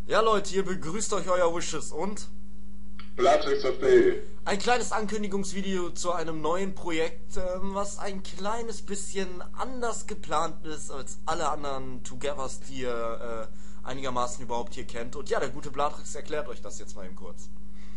Ja Leute, hier begrüßt euch euer Wishes und Blatrix FB. ein kleines Ankündigungsvideo zu einem neuen Projekt, was ein kleines bisschen anders geplant ist als alle anderen Togethers, die ihr einigermaßen überhaupt hier kennt. Und ja, der gute Blatrix erklärt euch das jetzt mal eben kurz.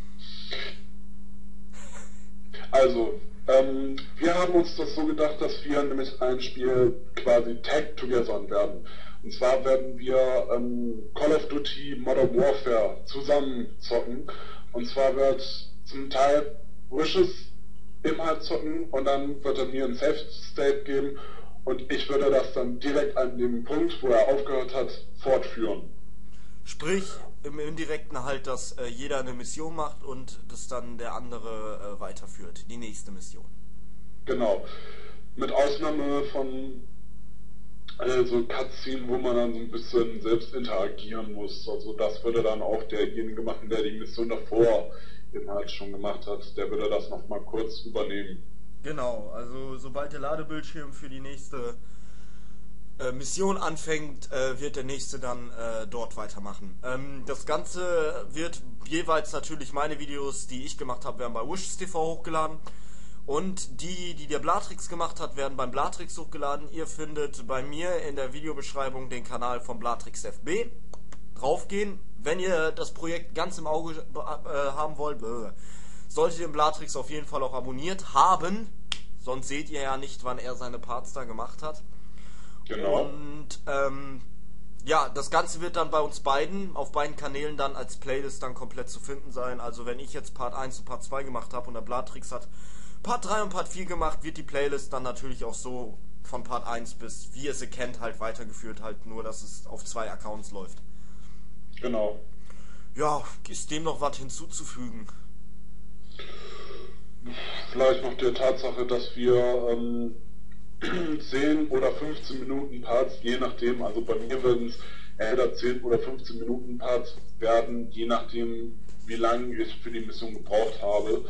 Also, wir haben uns das so gedacht, dass wir nämlich ein Spiel quasi Tag Together werden. Und zwar werden wir Call of Duty Modern Warfare zusammen zocken. Und zwar wird zum Teil Wishes im halt zocken und dann wird er mir ein Safe State geben und ich würde das dann direkt an dem Punkt, wo er aufgehört hat, fortführen. Sprich, im Indirekten halt, dass jeder eine Mission macht und das dann der andere weiterführt, die nächste Mission. Genau. Mit Ausnahme von so Cutscene, wo man dann so ein bisschen selbst interagieren muss. Also das würde dann auch derjenige machen, der die Mission davor eben halt schon gemacht hat. Der würde das nochmal kurz übernehmen. Genau, also sobald der Ladebildschirm für die nächste Mission anfängt, wird der nächste dann dort weitermachen. Das Ganze wird jeweils natürlich meine Videos, die ich gemacht habe, werden bei Wishes TV hochgeladen. Und die der Blatrix gemacht hat, werden beim Blatrix hochgeladen. Ihr findet bei mir in der Videobeschreibung den Kanal von Blatrix FB. Draufgehen. Wenn ihr das Projekt ganz im Auge haben wollt, solltet ihr den Blatrix auf jeden Fall auch abonniert haben. Sonst seht ihr ja nicht, wann er seine Parts da gemacht hat. Genau. Und ja, das Ganze wird dann bei uns beiden, auf beiden Kanälen dann als Playlist dann komplett zu finden sein. Also wenn ich jetzt Part 1 und Part 2 gemacht habe und der Blatrix hat Part 3 und Part 4 gemacht, wird die Playlist dann natürlich auch so von Part 1 bis, wie ihr sie kennt, halt weitergeführt, halt nur, dass es auf 2 Accounts läuft. Genau. Ja, ist dem noch was hinzuzufügen? Vielleicht noch der Tatsache, dass wir 10 oder 15 Minuten Parts, je nachdem, also bei mir werden es entweder 10 oder 15 Minuten Parts werden, je nachdem, wie lange ich für die Mission gebraucht habe.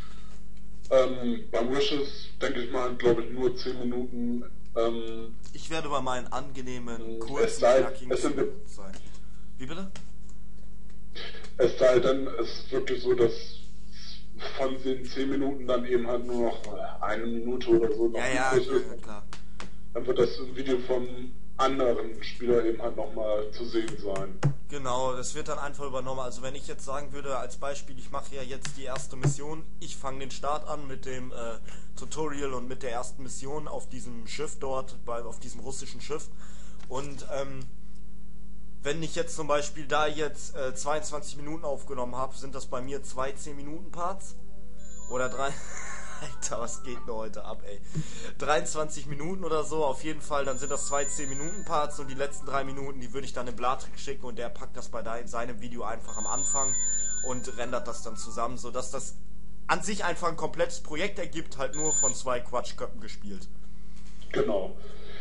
Beim Wishes denke ich mal, glaube ich, nur 10 Minuten. Ich werde bei meinen angenehmen, es kurzen, sei, knackigen es sind, sein. Wie bitte? es sei denn, es ist wirklich so, dass von den 10 Minuten dann eben halt nur noch eine Minute oder so noch Ja, übrig ist. klar. Dann wird das Video vom anderen Spieler eben halt nochmal zu sehen sein. Genau, das wird dann einfach übernommen. Also wenn ich jetzt sagen würde, als Beispiel, ich mache ja jetzt die erste Mission, ich fange den Start an mit dem Tutorial und mit der ersten Mission auf diesem Schiff dort, auf diesem russischen Schiff. Und wenn ich jetzt zum Beispiel da jetzt 22 Minuten aufgenommen habe, sind das bei mir 2 10-Minuten-Parts oder 3... Alter, was geht denn heute ab, ey? 23 Minuten oder so, auf jeden Fall, dann sind das 2 10-Minuten-Parts und die letzten 3 Minuten, die würde ich dann dem Blatrix schicken und der packt das bei seinem Video einfach am Anfang und rendert das dann zusammen, sodass das an sich einfach ein komplettes Projekt ergibt, halt nur von 2 Quatschköppen gespielt. Genau.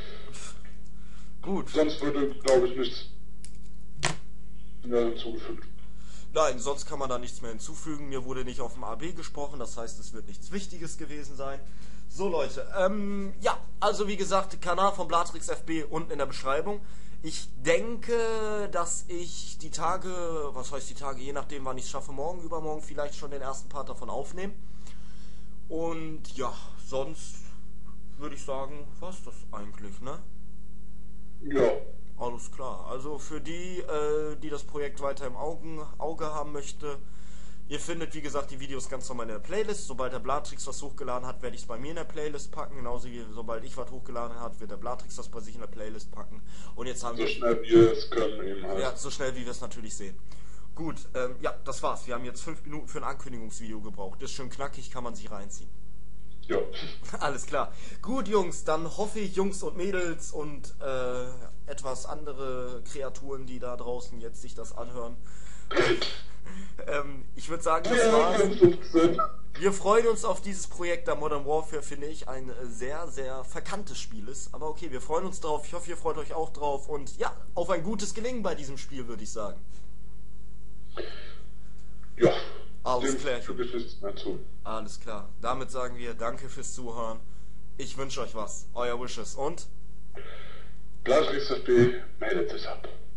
Gut. Sonst würde, glaube ich, nichts mehr hinzugefügt. Nein, sonst kann man da nichts mehr hinzufügen. Mir wurde nicht auf dem AB gesprochen, das heißt, es wird nichts Wichtiges gewesen sein. So Leute, ja, also wie gesagt, Kanal von Blatrix FB unten in der Beschreibung. Ich denke, dass ich die Tage, was heißt die Tage, je nachdem wann ich es schaffe, morgen, übermorgen vielleicht schon den ersten Part davon aufnehmen. Und ja, sonst würde ich sagen, war's das eigentlich, ne? Ja. Alles klar. Also für die, die das Projekt weiter im Auge haben möchte, ihr findet wie gesagt die Videos ganz normal in der Playlist. Sobald der Blatrix was hochgeladen hat, werde ich es bei mir in der Playlist packen. Genauso wie sobald ich was hochgeladen habe, wird der Blatrix das bei sich in der Playlist packen. Und jetzt haben So wir... schnell wie wir es können eben halt. Ja, so schnell wie wir es natürlich sehen. Gut, ja, das war's. Wir haben jetzt 5 Minuten für ein Ankündigungsvideo gebraucht. Ist schön knackig, kann man sich reinziehen. Ja. Alles klar. Gut, Jungs, dann hoffe ich, Jungs und Mädels und etwas andere Kreaturen, die da draußen jetzt sich das anhören. Ich würde sagen, das war's. Wir freuen uns auf dieses Projekt, da Modern Warfare, finde ich, ein sehr, sehr verkanntes Spiel ist. Aber okay, wir freuen uns drauf. Ich hoffe, ihr freut euch auch drauf. Und ja, auf ein gutes Gelingen bei diesem Spiel, würde ich sagen. Ja. Alles klar. Alles klar. Damit sagen wir danke fürs Zuhören. Ich wünsche euch was. Euer Wishes und... Blatrix FB meldet sich ab.